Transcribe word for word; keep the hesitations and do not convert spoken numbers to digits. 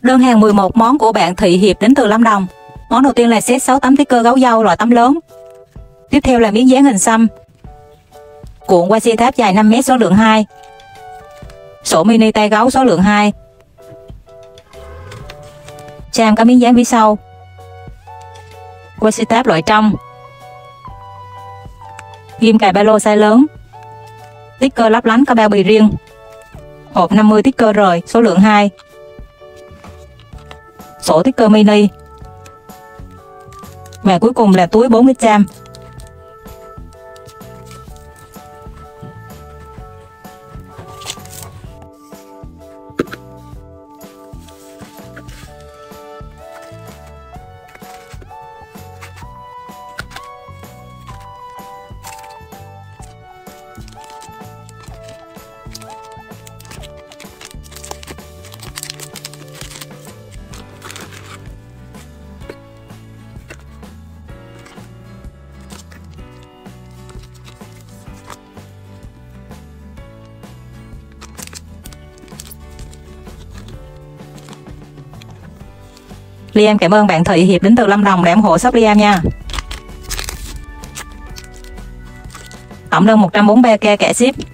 Đơn hàng mười một món của bạn Thị Hiệp đến từ Lâm Đồng. Món đầu tiên là set sáu tấm sticker gấu dâu loại tấm lớn. Tiếp theo là miếng dán hình xăm. Cuộn washi tape dài năm mét số lượng hai. Sổ mini tay gấu số lượng hai. Trang có miếng dán phía sau. Washi tape loại trong. Ghim cài ba lô size lớn. Sticker lấp lánh có bao bì riêng. Hộp năm mươi sticker rời số lượng hai. Sổ sticker mini. Và cuối cùng là túi bốn lít cham. Liam cảm ơn bạn Thị Hiệp đến từ Lâm Đồng đã ủng hộ shop Liam nha. Tổng đơn một trăm bốn mươi ba k cả ship.